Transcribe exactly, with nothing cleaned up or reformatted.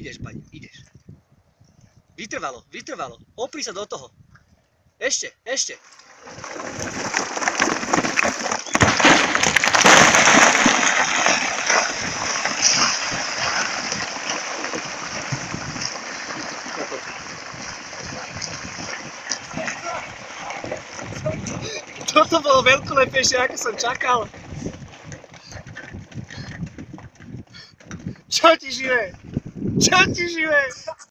ideš, Baň, ideš. Vytrvalo, vytrvalo. Opri sa do toho. Ešte, ešte. Toto bolo veľkolepejšie, ako som čakal. Čo ti živé? Čo ti živé?